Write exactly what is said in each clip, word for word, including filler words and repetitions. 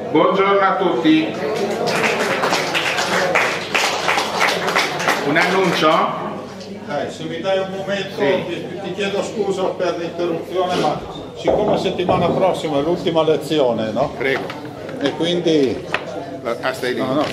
Buongiorno a tutti. Un annuncio? Eh, se mi dai un momento, sì. ti, ti chiedo scusa per l'interruzione, ma siccome settimana prossima è l'ultima lezione, no? Prego. E quindi... Ah, stai lì. No, no.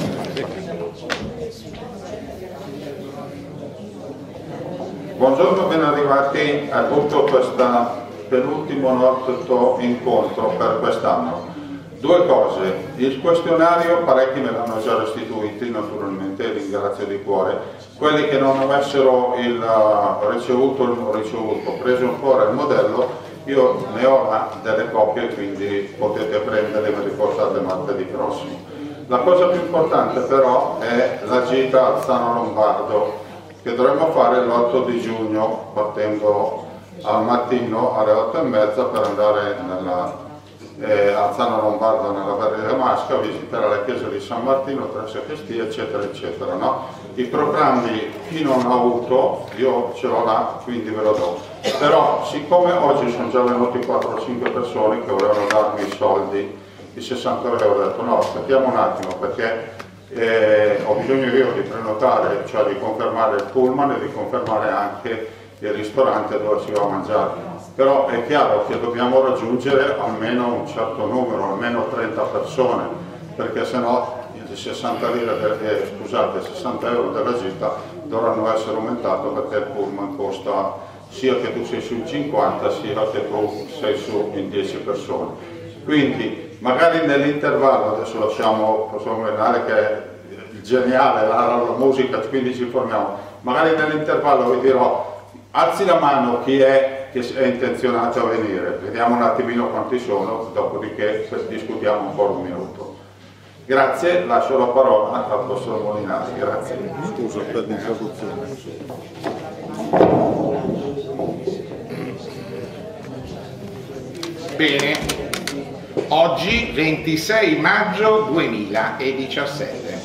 Buongiorno, ben arrivati a tutto questo penultimo nostro incontro per quest'anno. Due cose, il questionario parecchi me l'hanno già restituiti, naturalmente, ringrazio di cuore. Quelli che non avessero il, uh, ricevuto, il, ricevuto, preso fuori il modello, io ne ho là delle copie, quindi potete prenderle e me le portate martedì prossimo. La cosa più importante però è la gita al Sano Lombardo, che dovremmo fare l'otto di giugno, partendo al mattino alle otto e mezza per andare nella... Eh, a Zano Lombardo nella Bergamasca, visitare la chiesa di San Martino, tre sacrestie, eccetera eccetera, no? I programmi chi non ha avuto, io ce l'ho là, quindi ve lo do. Però siccome oggi sono già venuti quattro o cinque persone che volevano darmi i soldi, i sessanta euro, ho detto no, aspettiamo un attimo perché eh, ho bisogno io di prenotare, cioè di confermare il pullman e di confermare anche il ristorante dove si va a mangiare. Però è chiaro che dobbiamo raggiungere almeno un certo numero, almeno trenta persone, perché sennò i sessanta lire, eh, scusate, sessanta euro della gita dovranno essere aumentati perché il pullman costa sia che tu sei su in cinquanta sia che tu sei su in dieci persone. Quindi magari nell'intervallo, adesso lasciamo, possiamo vedere che è il geniale, la, la musica, quindi ci formiamo, magari nell'intervallo vi dirò alzi la mano chi è che è intenzionato a venire, vediamo un attimino quanti sono, dopodiché discutiamo un po' un minuto. Grazie, lascio la parola al professor Molinari, grazie. Scusa per l'introduzione. Bene, oggi ventisei maggio duemiladiciassette.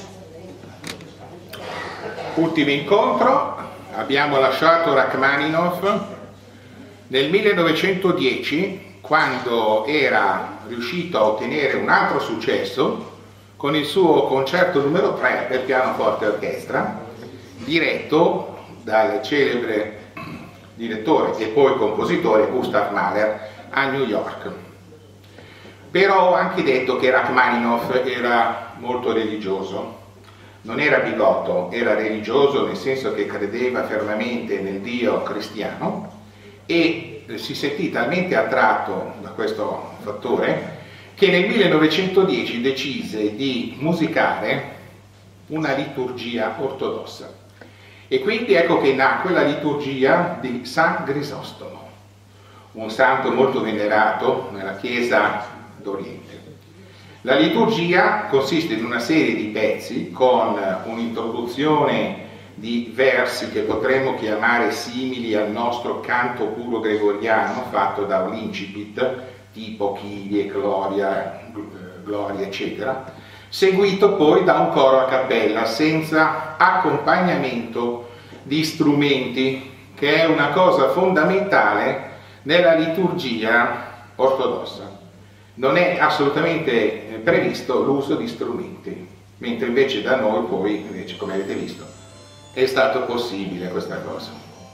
Ultimo incontro, abbiamo lasciato Rachmaninov nel millenovecentodieci, quando era riuscito a ottenere un altro successo con il suo concerto numero tre per pianoforte e orchestra, diretto dal celebre direttore e poi compositore Gustav Mahler a New York. Però ho anche detto che Rachmaninov era molto religioso. Non era bigotto, era religioso nel senso che credeva fermamente nel Dio cristiano e si sentì talmente attratto da questo fattore che nel millenovecentodieci decise di musicare una liturgia ortodossa. E quindi ecco che nacque la liturgia di San Grisostomo, un santo molto venerato nella Chiesa d'Oriente. La liturgia consiste in una serie di pezzi con un'introduzione di versi che potremmo chiamare simili al nostro canto puro gregoriano fatto da un incipit tipo Kyrie, Gloria, Gloria eccetera, seguito poi da un coro a cappella senza accompagnamento di strumenti, che è una cosa fondamentale nella liturgia ortodossa. Non è assolutamente previsto l'uso di strumenti, mentre invece da noi poi, invece, come avete visto, è stato possibile questa cosa.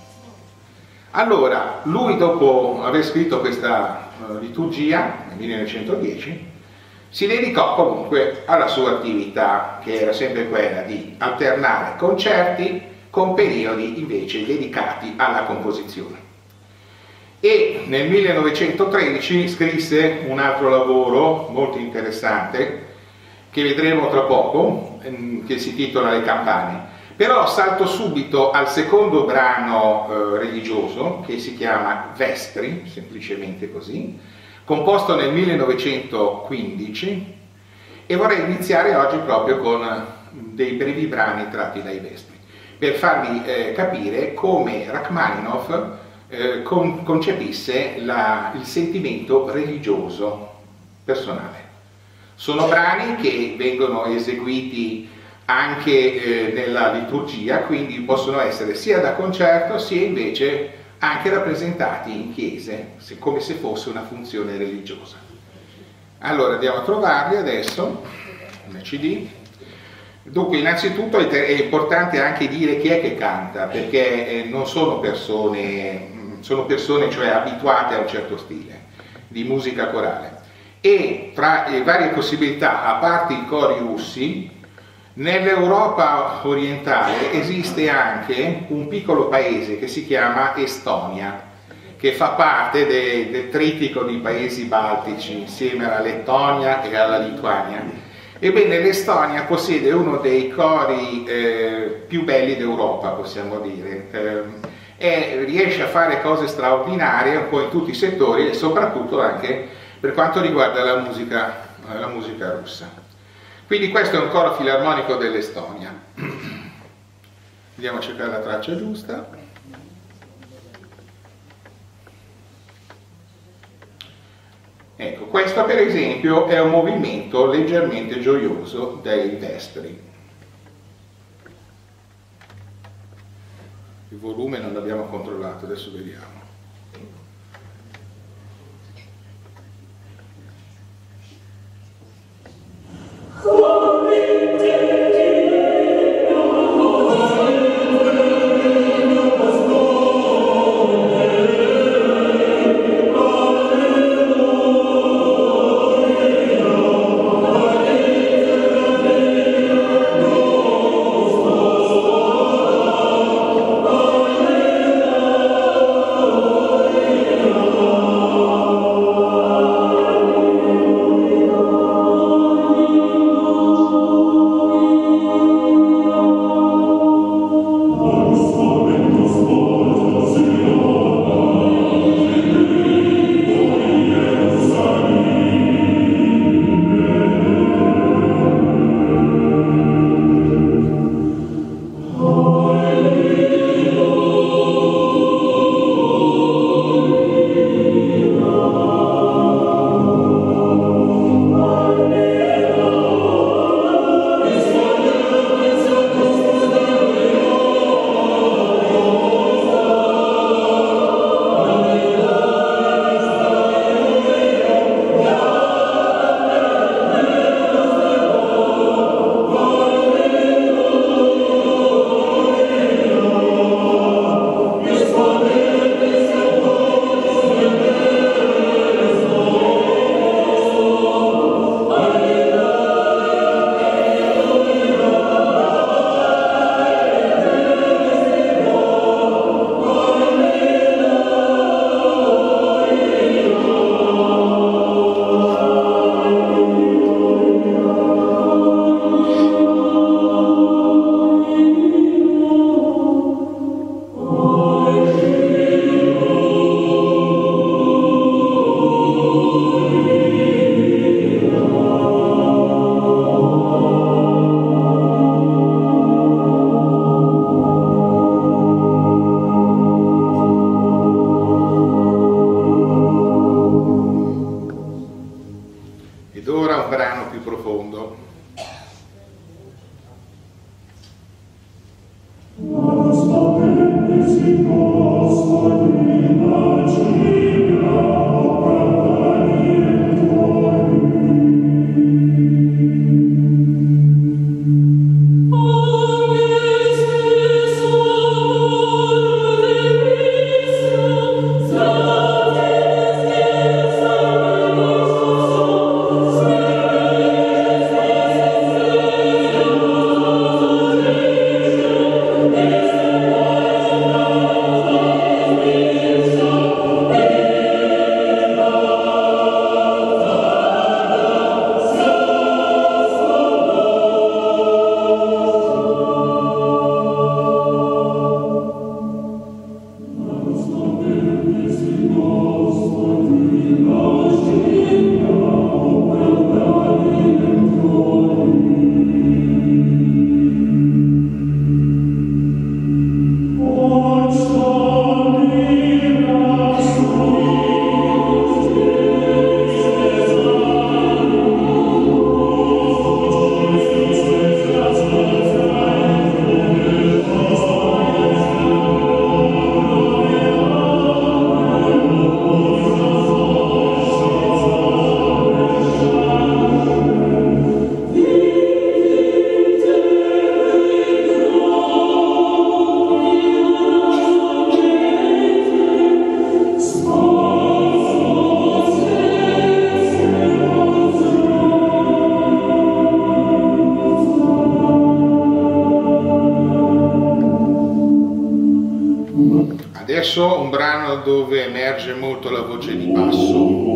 Allora, lui dopo aver scritto questa uh, liturgia, nel millenovecentodieci, si dedicò comunque alla sua attività, che era sempre quella di alternare concerti con periodi invece dedicati alla composizione. E nel millenovecentotredici scrisse un altro lavoro molto interessante che vedremo tra poco, che si intitola Le campane. Però salto subito al secondo brano eh, religioso, che si chiama Vespri, semplicemente così, composto nel millenovecentoquindici, e vorrei iniziare oggi proprio con dei brevi brani tratti dai Vespri, per farvi eh, capire come Rachmaninov Eh, con, concepisse la, il sentimento religioso personale. Sono brani che vengono eseguiti anche eh, nella liturgia, quindi possono essere sia da concerto sia invece anche rappresentati in chiese, se, come se fosse una funzione religiosa. Allora andiamo a trovarli adesso nel C D. Dunque, innanzitutto è importante anche dire chi è che canta, perché non sono persone, sono persone cioè abituate a un certo stile di musica corale. E tra le varie possibilità, a parte i cori russi, nell'Europa orientale esiste anche un piccolo paese che si chiama Estonia, che fa parte de, del trittico di paesi baltici insieme alla Lettonia e alla Lituania. Ebbene, l'Estonia possiede uno dei cori eh, più belli d'Europa, possiamo dire, eh, e riesce a fare cose straordinarie un po' in tutti i settori e soprattutto anche per quanto riguarda la musica, la musica russa. Quindi questo è un coro filarmonico dell'Estonia. Andiamo a cercare la traccia giusta. Ecco, questo per esempio è un movimento leggermente gioioso dei Vespri. Il volume non l'abbiamo controllato, adesso vediamo. Oh adesso un brano dove emerge molto la voce di basso.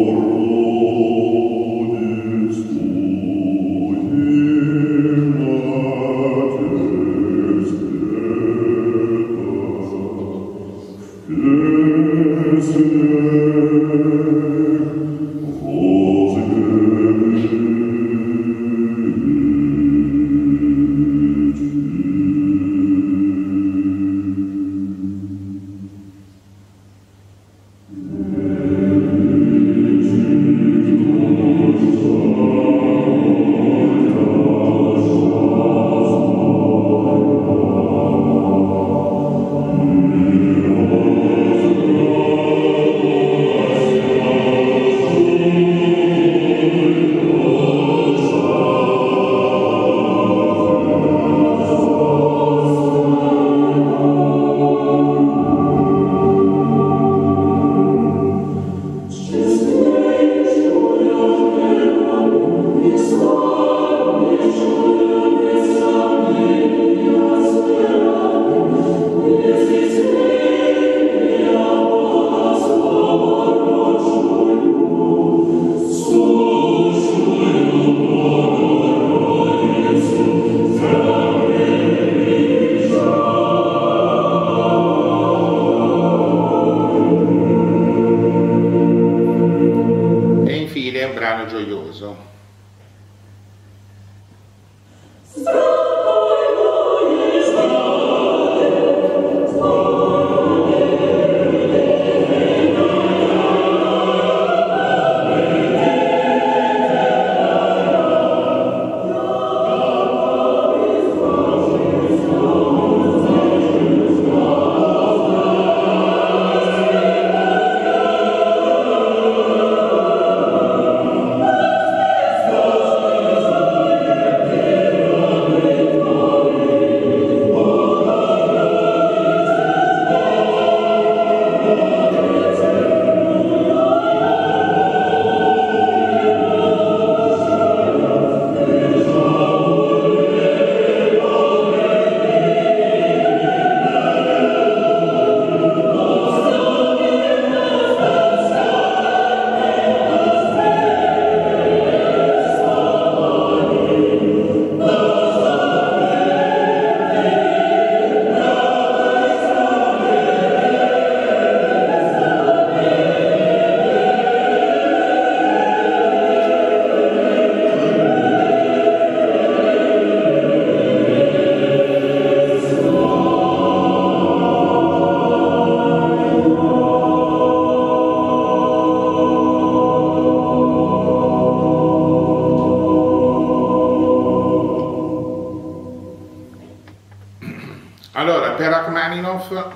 Allora, per Rachmaninoff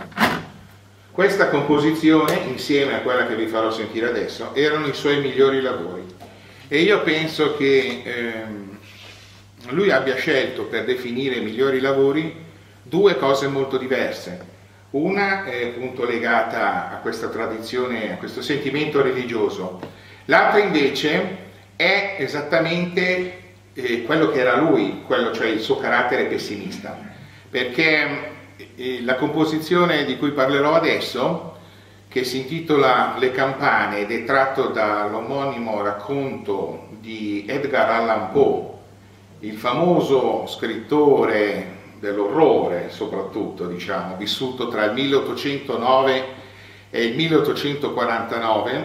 questa composizione, insieme a quella che vi farò sentire adesso, erano i suoi migliori lavori. E io penso che ehm, lui abbia scelto per definire i migliori lavori due cose molto diverse. Una è appunto legata a questa tradizione, a questo sentimento religioso. L'altra invece è esattamente eh, quello che era lui, quello, cioè il suo carattere pessimista. Perché la composizione di cui parlerò adesso, che si intitola Le campane ed è tratto dall'omonimo racconto di Edgar Allan Poe, il famoso scrittore dell'orrore soprattutto, diciamo, vissuto tra il milleottocentonove e il milleottocentoquarantanove,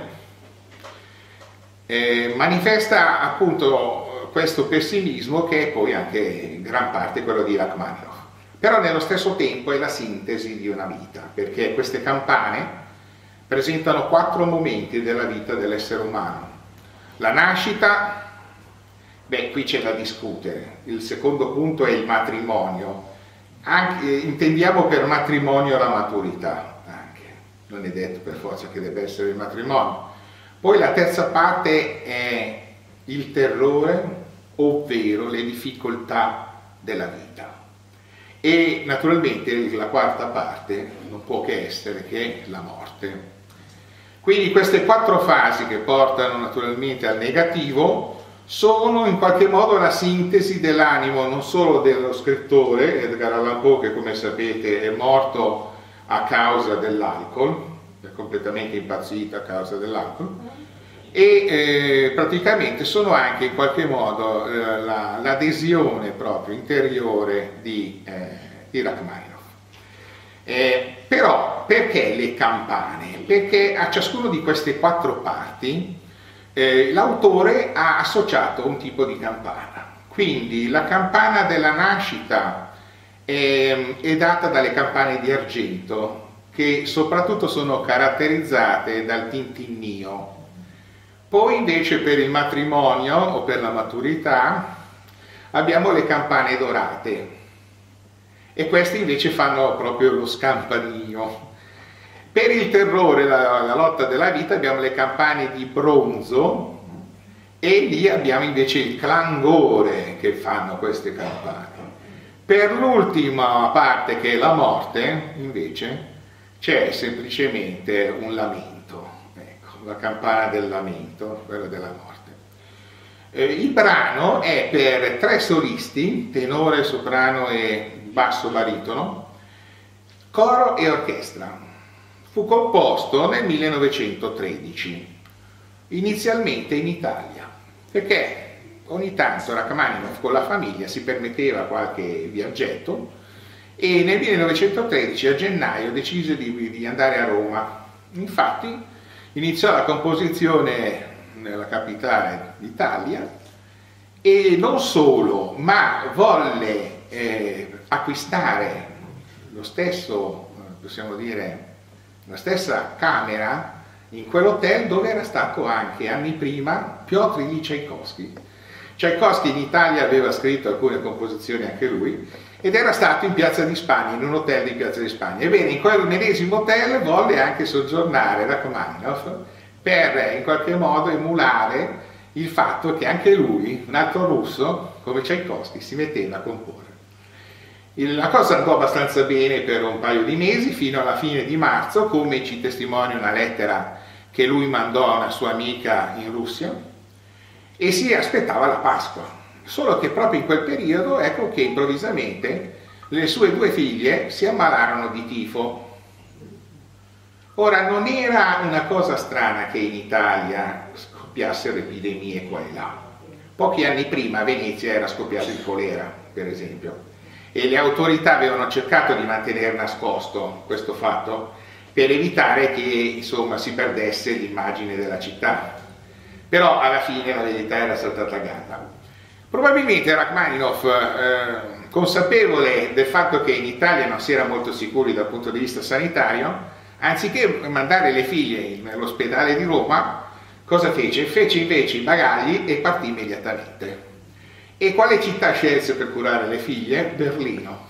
eh, manifesta appunto questo pessimismo che è poi anche in gran parte quello di Rachmaninoff. Però nello stesso tempo è la sintesi di una vita, perché queste campane presentano quattro momenti della vita dell'essere umano. La nascita, beh, qui c'è da discutere. Il secondo punto è il matrimonio. Anche, intendiamo per matrimonio la maturità, anche. Non è detto per forza che debba essere il matrimonio. Poi la terza parte è il terrore, ovvero le difficoltà della vita. E naturalmente la quarta parte non può che essere che la morte. Quindi queste quattro fasi che portano naturalmente al negativo sono in qualche modo la sintesi dell'animo non solo dello scrittore Edgar Allan Poe, che come sapete è morto a causa dell'alcol, è completamente impazzita a causa dell'alcol, e eh, praticamente sono anche in qualche modo eh, l'adesione proprio interiore di, eh, di Rachmaninoff. Eh, però perché le campane? Perché a ciascuno di queste quattro parti eh, l'autore ha associato un tipo di campana. Quindi la campana della nascita è, è data dalle campane di argento, che soprattutto sono caratterizzate dal tintinnio. Poi invece per il matrimonio o per la maturità abbiamo le campane dorate, e questi invece fanno proprio lo scampanino. Per il terrore, la, la lotta della vita, abbiamo le campane di bronzo, e lì abbiamo invece il clangore che fanno queste campane. Per l'ultima parte, che è la morte, invece c'è semplicemente un lamento, ecco, la campana del lamento, quella della morte. Eh, il brano è per tre solisti, tenore, soprano e basso baritono, coro e orchestra. Fu composto nel millenovecentotredici, inizialmente in Italia, perché ogni tanto Rachmaninoff con la famiglia si permetteva qualche viaggetto, e nel millenovecentotredici a gennaio decise di, di andare a Roma. Infatti iniziò la composizione nella capitale d'Italia, e non solo, ma volle eh, acquistare lo stesso, possiamo dire, la stessa camera in quell'hotel dove era stato anche anni prima Piotr Ilyich Tchaikovsky. Tchaikovsky in Italia aveva scritto alcune composizioni anche lui, ed era stato in Piazza di Spagna, in un hotel di Piazza di Spagna. Ebbene, in quel medesimo hotel volle anche soggiornare Rachmaninoff per in qualche modo emulare il fatto che anche lui, un altro russo, come Tchaikovsky, si metteva a comporre. La cosa andò abbastanza bene per un paio di mesi, fino alla fine di marzo, come ci testimonia una lettera che lui mandò a una sua amica in Russia, e si aspettava la Pasqua. Solo che proprio in quel periodo, ecco che improvvisamente le sue due figlie si ammalarono di tifo. Ora, non era una cosa strana che in Italia scoppiassero epidemie qua e là. Pochi anni prima a Venezia era scoppiato il colera, per esempio, e le autorità avevano cercato di mantenere nascosto questo fatto per evitare che, insomma, si perdesse l'immagine della città. Però alla fine la verità era saltata a galla. Probabilmente Rachmaninoff, eh, consapevole del fatto che in Italia non si era molto sicuri dal punto di vista sanitario, anziché mandare le figlie nell'ospedale di Roma, cosa fece? Fece invece i bagagli e partì immediatamente. E quale città scelse per curare le figlie? Berlino.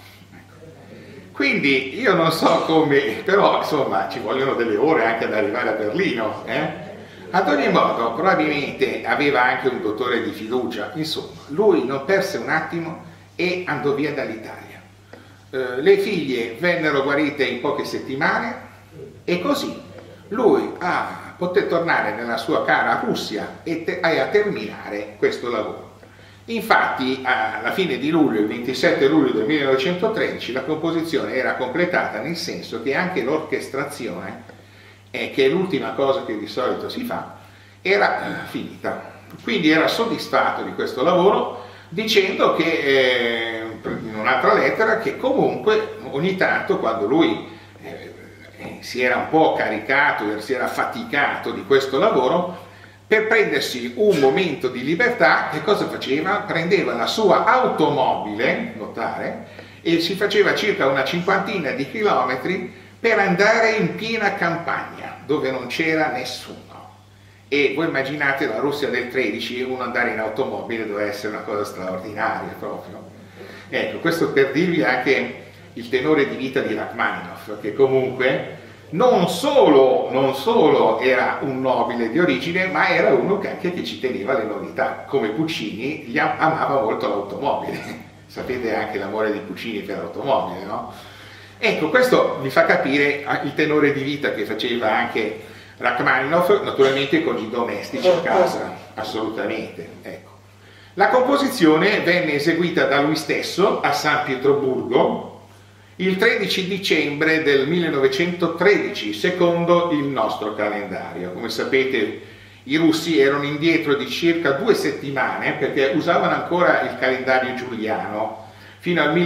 Quindi io non so come, però insomma ci vogliono delle ore anche ad arrivare a Berlino. Eh? Ad ogni modo, probabilmente aveva anche un dottore di fiducia. Insomma, lui non perse un attimo e andò via dall'Italia. Eh, le figlie vennero guarite in poche settimane, e così lui ah, poté tornare nella sua cara Russia e, te, e a terminare questo lavoro. Infatti alla fine di luglio, il ventisette luglio del millenovecentotredici, la composizione era completata, nel senso che anche l'orchestrazione, eh, che è l'ultima cosa che di solito si fa, era eh, finita. Quindi era soddisfatto di questo lavoro, dicendo che eh, in un'altra lettera che comunque ogni tanto, quando lui eh, si era un po' caricato, si era affaticato di questo lavoro, per prendersi un momento di libertà, che cosa faceva? Prendeva la sua automobile, notare, e si faceva circa una cinquantina di chilometri per andare in piena campagna, dove non c'era nessuno. E voi immaginate la Russia del tredici, uno andare in automobile doveva essere una cosa straordinaria proprio. Ecco, questo per dirvi anche il tenore di vita di Rachmaninoff, che comunque non solo, non solo era un nobile di origine, ma era uno che anche che ci teneva le novità. Come Puccini, gli am amava molto l'automobile. Sapete anche l'amore di Puccini per l'automobile, no? Ecco, questo vi fa capire il tenore di vita che faceva anche Rachmaninoff, naturalmente con i domestici a casa, assolutamente. Ecco. La composizione venne eseguita da lui stesso a San Pietroburgo, il tredici dicembre del millenovecentotredici, secondo il nostro calendario. Come sapete, i russi erano indietro di circa due settimane perché usavano ancora il calendario giuliano fino al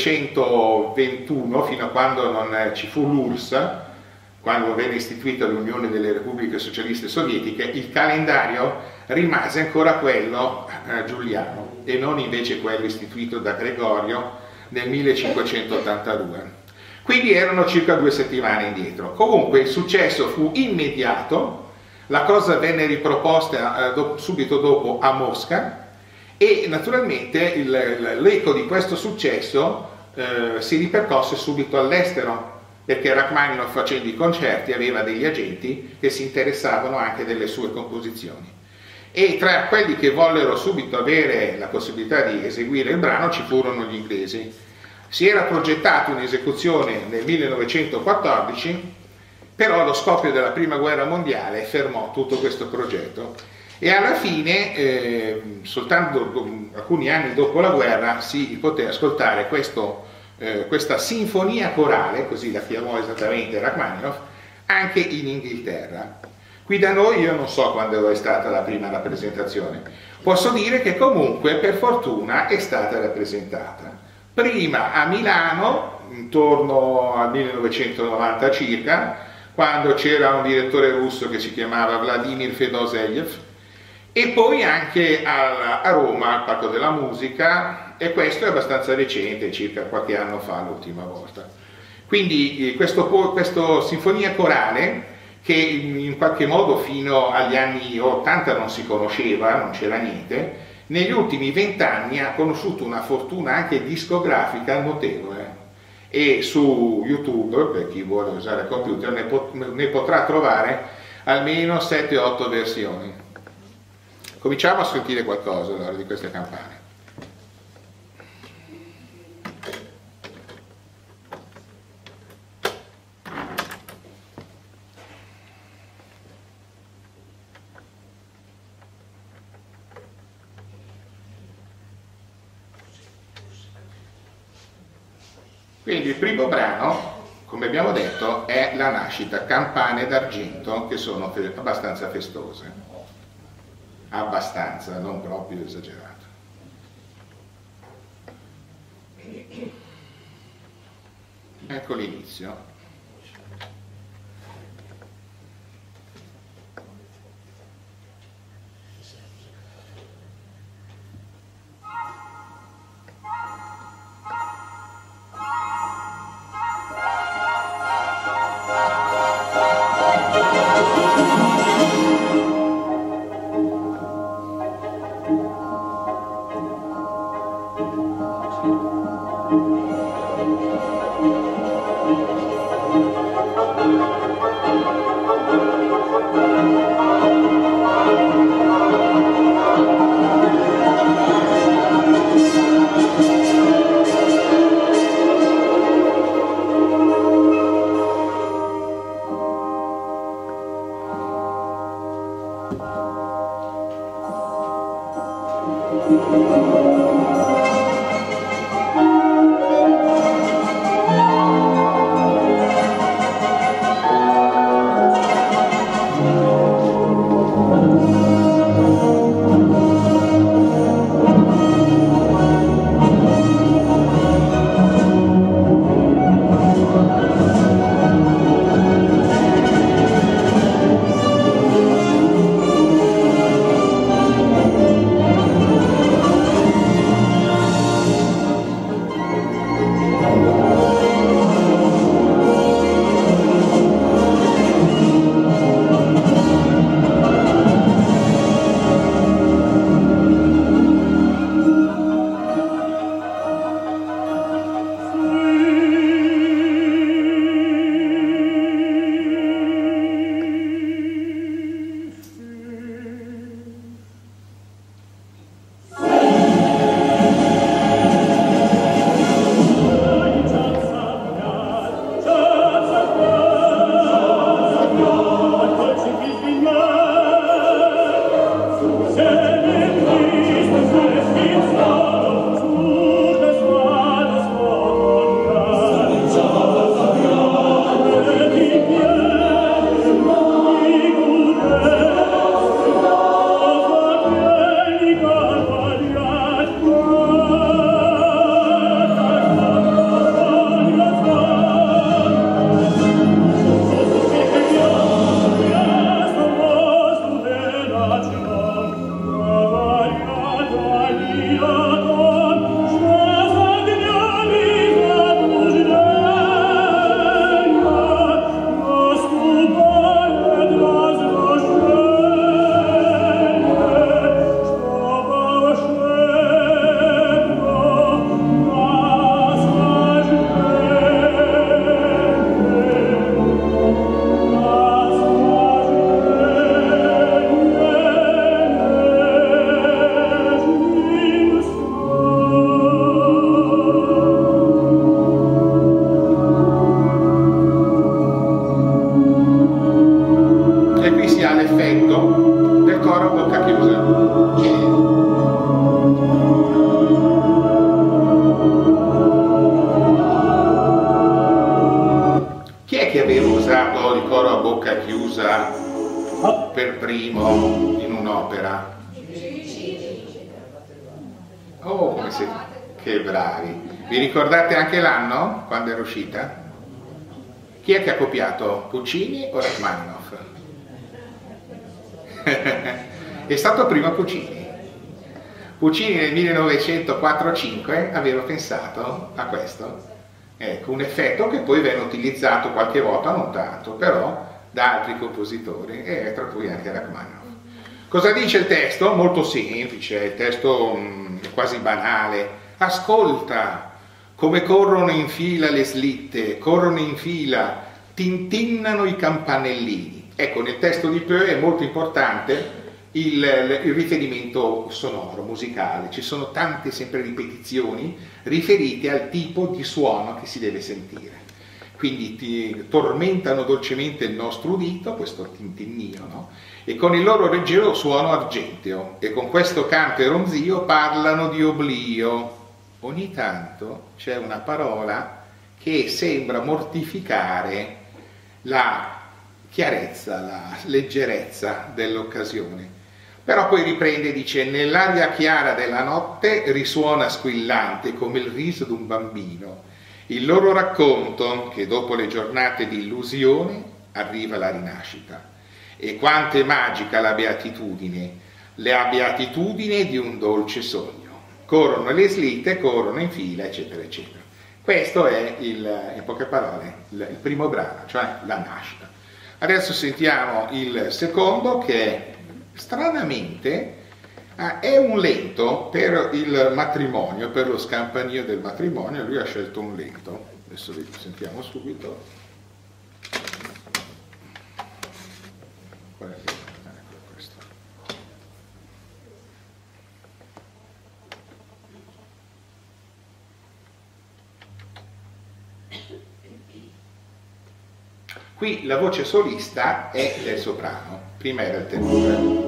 millenovecentoventuno, fino a quando non ci fu l'U R S S, quando venne istituita l'Unione delle Repubbliche Socialiste Sovietiche. Il calendario rimase ancora quello eh, giuliano e non invece quello istituito da Gregorio nel millecinquecentottantadue. Quindi erano circa due settimane indietro. Comunque il successo fu immediato, la cosa venne riproposta eh, do, subito dopo a Mosca, e naturalmente l'eco di questo successo eh, si ripercosse subito all'estero, perché Rachmaninov, facendo i concerti, aveva degli agenti che si interessavano anche delle sue composizioni. E tra quelli che vollero subito avere la possibilità di eseguire il brano ci furono gli inglesi. Si era progettata un'esecuzione nel millenovecentoquattordici, però lo scoppio della Prima Guerra Mondiale fermò tutto questo progetto. E alla fine, eh, soltanto alcuni anni dopo la guerra, si poté ascoltare questo, eh, questa sinfonia corale, così la chiamò esattamente Rachmaninov, anche in Inghilterra. Qui da noi io non so quando è stata la prima rappresentazione, posso dire che comunque per fortuna è stata rappresentata. Prima a Milano, intorno al millenovecentonovanta circa, quando c'era un direttore russo che si chiamava Vladimir Fedoseev, e poi anche a, a Roma, al Parco della Musica, e questo è abbastanza recente, circa qualche anno fa l'ultima volta. Quindi questo, questo sinfonia corale, che in qualche modo fino agli anni ottanta non si conosceva, non c'era niente, negli ultimi vent'anni ha conosciuto una fortuna anche discografica notevole, e su YouTube, per chi vuole usare il computer, ne, pot ne potrà trovare almeno sette otto versioni. Cominciamo a sentire qualcosa allora di queste campane. Quindi il primo brano, come abbiamo detto, è La nascita, campane d'argento che sono abbastanza festose. Abbastanza, non proprio esagerato. Ecco l'inizio. usato il coro a bocca chiusa per primo in un'opera? Oh, come siete, che bravi! Vi ricordate anche l'anno, quando era uscita? Chi è che ha copiato? Puccini o Rachmaninoff? È stato prima Puccini. Puccini nel millenovecentoquattro cinque aveva pensato a questo. Ecco, un effetto che poi venne utilizzato qualche volta, non tanto, però da altri compositori, e tra cui anche Rachmaninoff. Cosa dice il testo? Molto semplice, il testo mh, quasi banale. Ascolta come corrono in fila le slitte, corrono in fila, tintinnano i campanellini. Ecco, nel testo di Peu è molto importante Il, il riferimento sonoro, musicale. Ci sono tante sempre ripetizioni riferite al tipo di suono che si deve sentire. Quindi ti tormentano dolcemente il nostro udito, questo tintinnio, no? E con il loro leggero suono argenteo, e con questo canto e ronzio parlano di oblio. Ogni tanto c'è una parola che sembra mortificare la chiarezza, la leggerezza dell'occasione. Però poi riprende e dice: nell'aria chiara della notte risuona squillante come il riso d'un bambino il loro racconto che dopo le giornate di illusione arriva la rinascita. E quanto è magica la beatitudine, la beatitudine di un dolce sogno. Corrono le slitte, corrono in fila, eccetera, eccetera. Questo è, il, in poche parole, il, il primo brano, cioè la nascita. Adesso sentiamo il secondo, che stranamente ah, è un lento per il matrimonio, per lo scampanio del matrimonio. Lui ha scelto un lento, adesso lo sentiamo subito. Qual è? Ecco questo. Qui la voce solista è del soprano, prima era il tenore.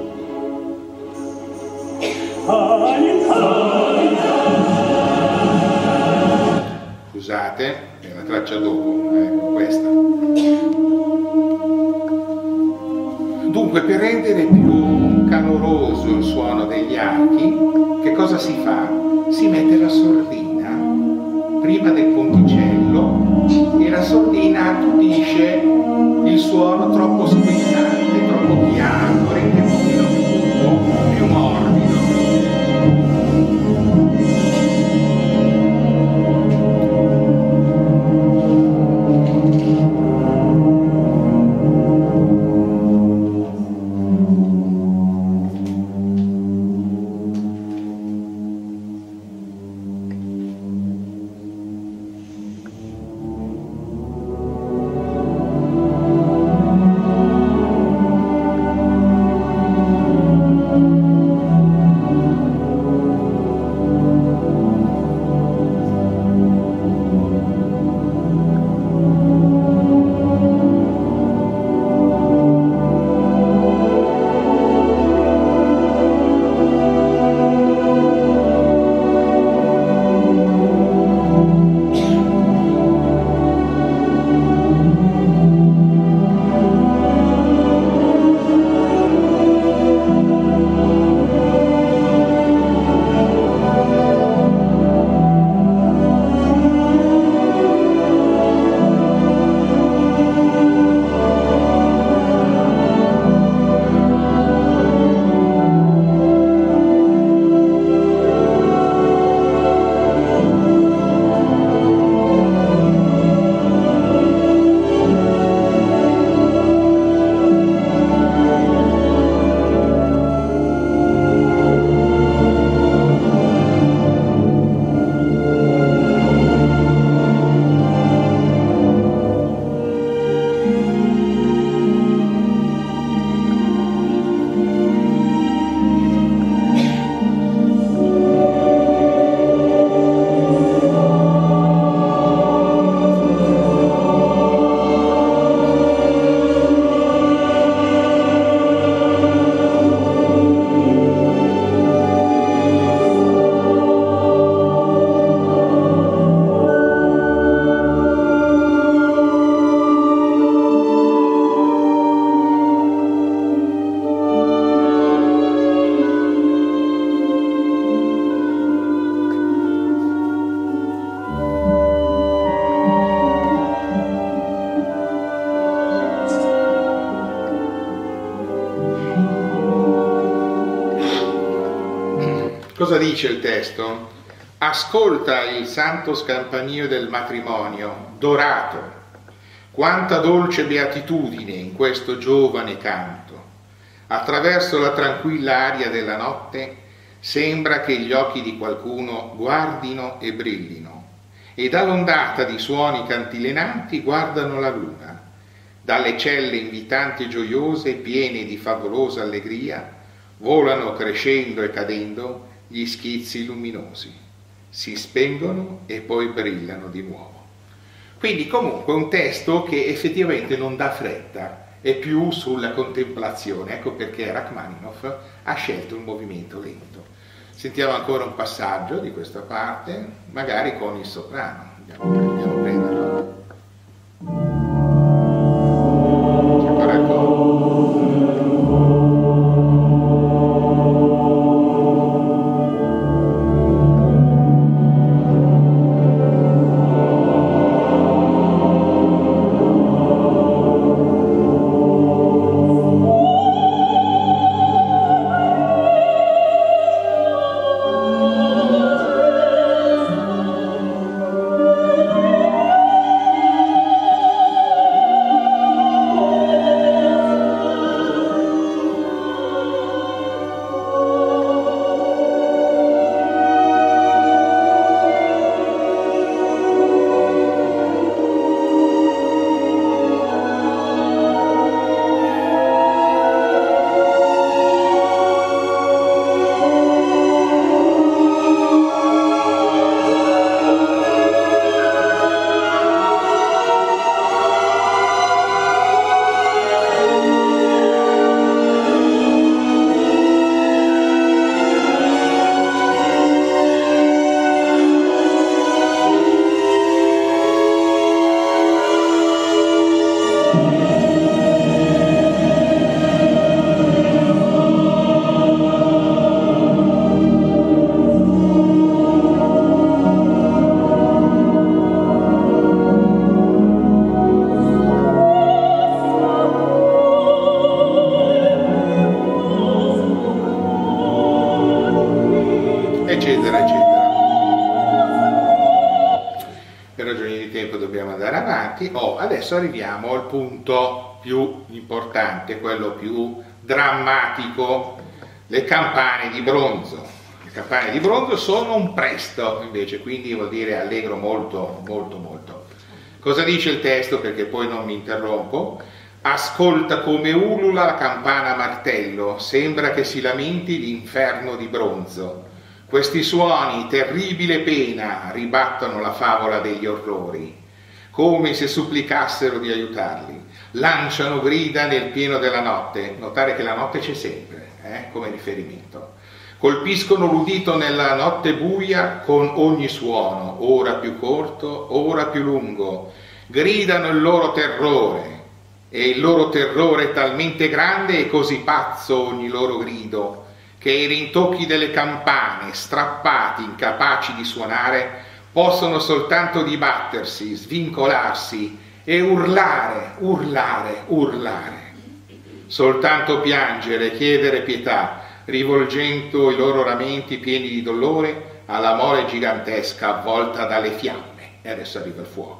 Scusate, è una traccia dopo, ecco questa. Dunque, per rendere più caloroso il suono degli archi, che cosa si fa? Si mette la sordina prima del ponticello, e la sordina attutisce il suono troppo squillante, troppo piano, rende un pochino più, più morbido. Cosa dice il testo? Ascolta il santo scampanio del matrimonio, dorato. Quanta dolce beatitudine in questo giovane canto. Attraverso la tranquilla aria della notte sembra che gli occhi di qualcuno guardino e brillino, e dall'ondata di suoni cantilenanti guardano la luna. Dalle celle invitanti e gioiose, piene di favolosa allegria, volano crescendo e cadendo gli schizzi luminosi. Si spengono e poi brillano di nuovo. Quindi comunque un testo che effettivamente non dà fretta, è più sulla contemplazione. Ecco perché Rachmaninoff ha scelto un movimento lento. Sentiamo ancora un passaggio di questa parte, magari con il soprano. Andiamo, andiamo a prenderlo. C'è ancora il eccetera, eccetera. Per ragioni di tempo dobbiamo andare avanti. Oh, adesso arriviamo al punto più importante, quello più drammatico, le campane di bronzo. Le campane di bronzo sono un presto, invece, quindi vuol dire allegro molto, molto, molto. Cosa dice il testo? Perché poi non mi interrompo. Ascolta come ulula la campana a martello, sembra che si lamenti l'inferno di bronzo. Questi suoni, terribile pena, ribattono la favola degli orrori, come se supplicassero di aiutarli. Lanciano grida nel pieno della notte, notare che la notte c'è sempre, eh, come riferimento. Colpiscono l'udito nella notte buia con ogni suono, ora più corto, ora più lungo. Gridano il loro terrore, e il loro terrore è talmente grande e così pazzo ogni loro grido, che i rintocchi delle campane, strappati, incapaci di suonare, possono soltanto dibattersi, svincolarsi e urlare, urlare, urlare. Soltanto piangere, chiedere pietà, rivolgendo i loro ramenti pieni di dolore alla mole gigantesca avvolta dalle fiamme. E adesso arriva il fuoco.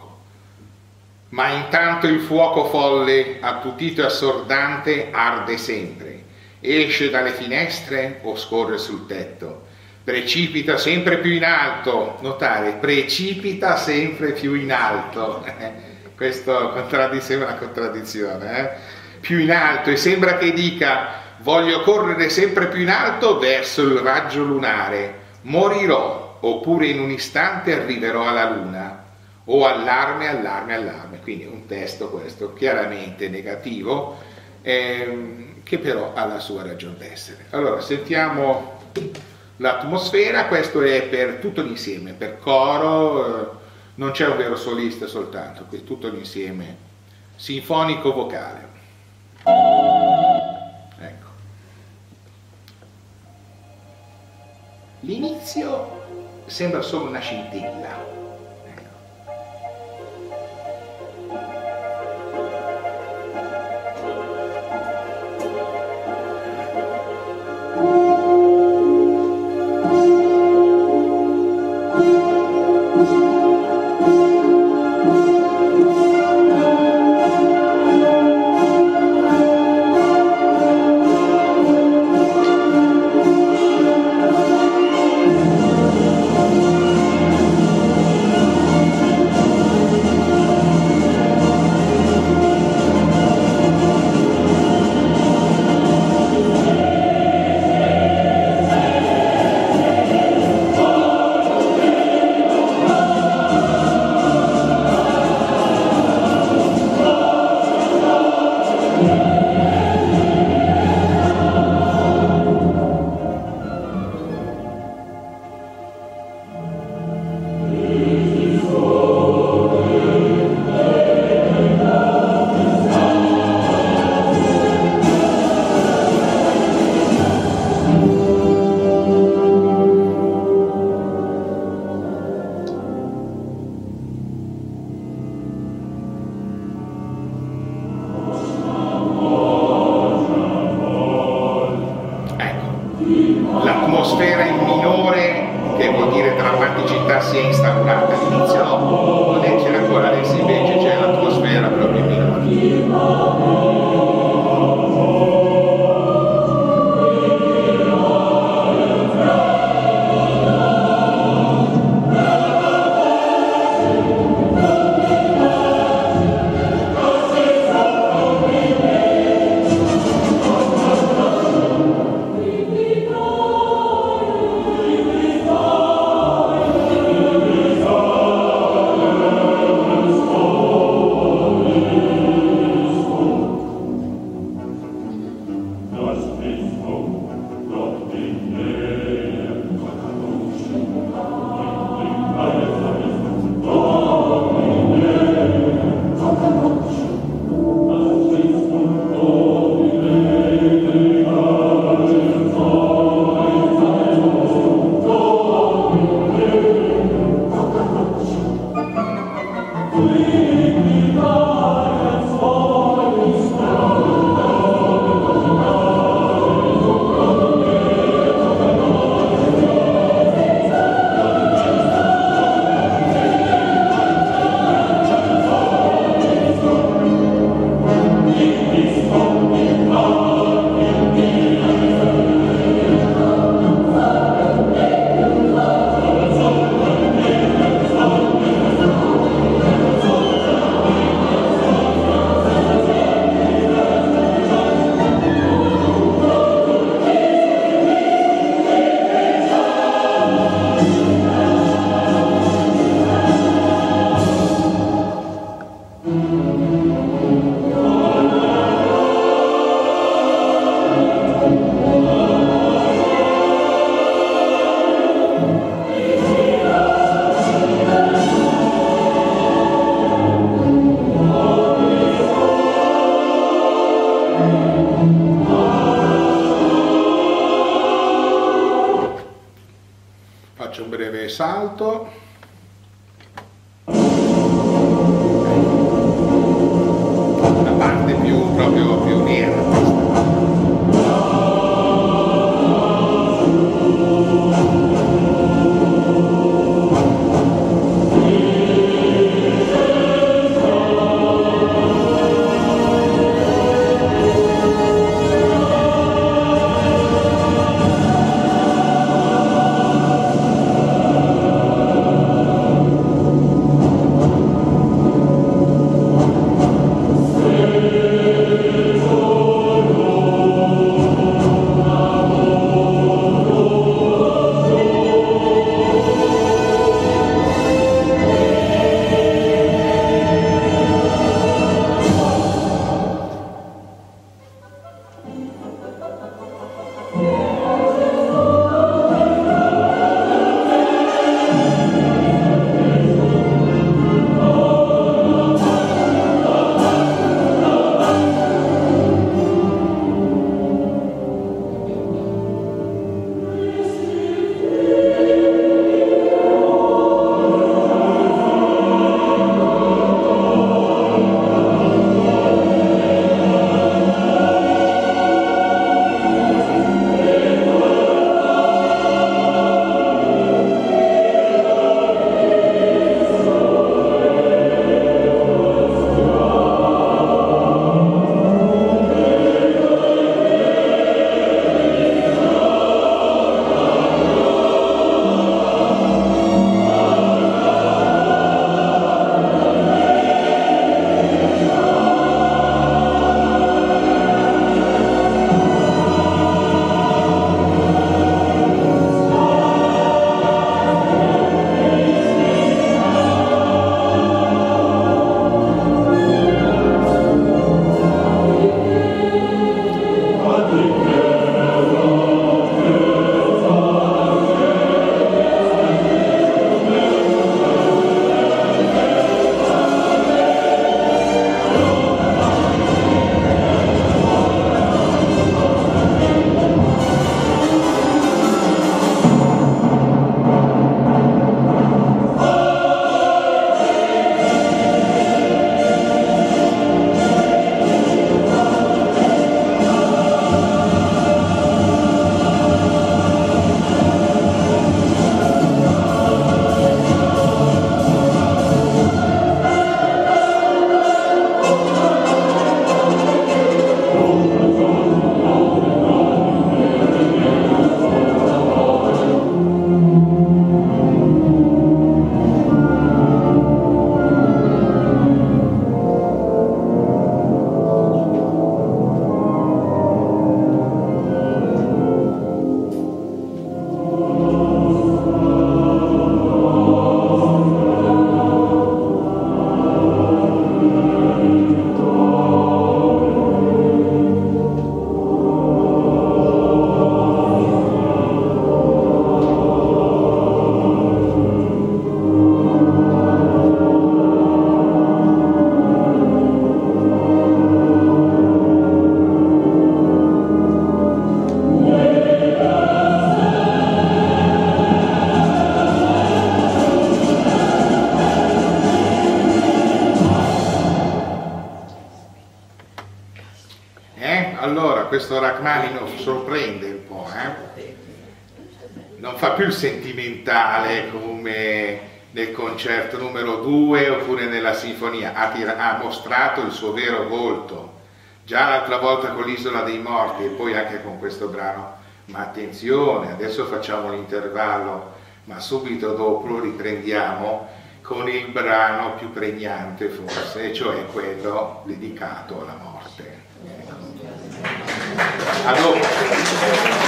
Ma intanto il fuoco folle, attutito e assordante, arde sempre. Esce dalle finestre o scorre sul tetto, precipita sempre più in alto, notare, precipita sempre più in alto, questo sembra una contraddizione, eh? Più in alto, e sembra che dica, voglio correre sempre più in alto verso il raggio lunare, morirò, oppure in un istante arriverò alla luna, o allarme, allarme, allarme. Quindi un testo questo chiaramente negativo, ehm, che però ha la sua ragione d'essere. Allora, sentiamo l'atmosfera. Questo è per tutto l'insieme, per coro, eh, non c'è un vero solista soltanto, qui tutto l'insieme sinfonico-vocale. Ecco. L'inizio sembra solo una scintilla. Thank you. città si è instaurata. All'inizio non c'era ancora, adesso invece c'è l'atmosfera proprio in Milano. Faccio un breve salto. La parte più proprio più nera. Questo Rachmaninoff sorprende un po', eh? Non fa più il sentimentale come nel concerto numero due oppure nella sinfonia, ha, ha mostrato il suo vero volto, già l'altra volta con l'Isola dei Morti e poi anche con questo brano. Ma attenzione, adesso facciamo l'intervallo, ma subito dopo lo riprendiamo con il brano più pregnante forse, cioè quello dedicato alla morte. A dopo.